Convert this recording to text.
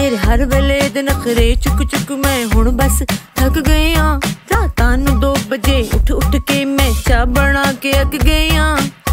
तेरे हर वेले दे नखरे चुक चुक मैं हुण बस थक गई हाँ। रातां नूं 2 बजे उठ उठ के मैं चाह बना के अक गई हाँ।